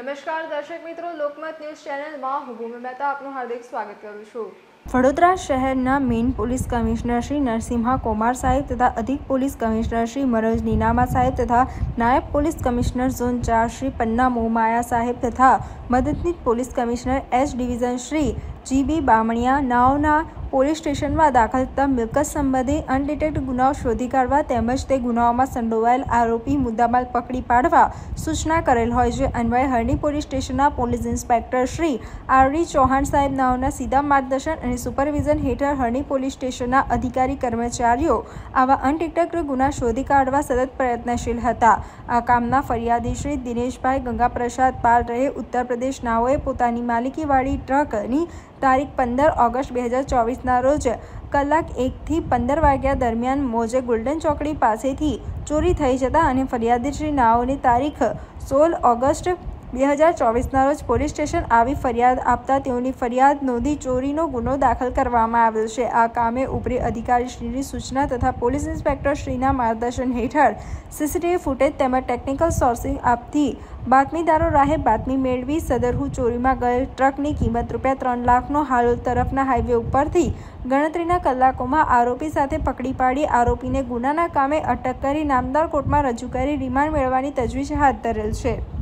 નમસ્કાર દર્શક મિત્રો, લોકમત ન્યૂઝ ચેનલમાં હું ભૂમિ મહેતા આપનું હાર્દિક સ્વાગત કરું છું। વડોદરા શહેરના main police commissioner Shri Narasimha Komar સાહેબ તથા અધિક પોલીસ કમિશનર શ્રી મરજ નીનામા સાહેબ તથા નાયબ police commissioner zone 4 Shri Panna Momaya સાહેબ તથા મદદનીશ police commissioner H division Shri G B Bamaniya નાઓના પોલીસ સ્ટેશનમાં દાખલ થતા મિલકત સંબંધી અનડિટેક્ટ ગુનાઓ શોધી કાઢવા તેમજ તે ગુનાઓમાં સંડોવાયેલ આરોપી મુદ્દામાલ પકડી પાડવા સૂચના કરેલ હોય છે। અન્વયે હરણી પોલીસ સ્ટેશનના police inspector Shri R D. Chauhan સાહેબ નાઓના સીધા માર્ગદર્શન અને સુપરવિઝન હેઠળ હરણી પોલીસ સ્ટેશનના અધિકારી કર્મચારીઓ આવા અનડિટેક્ટ ગુના શોધી કાઢવા સતત પ્રયત્નશીલ હતા। આ કામના ફરિયાદી શ્રી દિનેશભાઈ ગંગાપ્રસાદ પાલ રહે ઉત્તર પ્રદેશ નાઓએ પોતાની માલિકીવાળી ટ્રકની તારીખ 15 ઓગસ્ટ 2024ના રોજ કલાક 1 થી 15 વાગ્યા દરમિયાન મોજે ગોલ્ડન ચોકડી પાસેથી ચોરી થઈ જતા અને ફરિયાદી શ્રી નાઓની તારીખ 16 ઓગસ્ટ 2024ના રોજ પોલીસ સ્ટેશન આવી ફરિયાદ આપતા તેઓની ફરિયાદ નોંધી ચોરીનો ગુનો દાખલ કરવામાં આવેલ છે। આ કામે ઉપરી અધિકારીશ્રીની સૂચના તથા પોલીસ ઇન્સ્પેક્ટર શ્રીના માર્ગદર્શન હેઠળ સીસીટીવી ફૂટેજ તેમજ ટેકનિકલ સોર્સિંગ આપતી બાતમીદારો રાહે બાતમી મેળવી સદરહુ ચોરીમાં ગયેલ ટ્રકની કિંમત ₹3 લાખનો હાલોલ તરફના હાઈવે ઉપરથી ગણતરીના કલાકોમાં આરોપી સાથે પકડી પાડી આરોપીને ગુનાના કામે અટક કરી નામદાર કોર્ટમાં રજૂ કરી રિમાન્ડ મેળવવાની તજવીજ હાથ ધરેલ છે।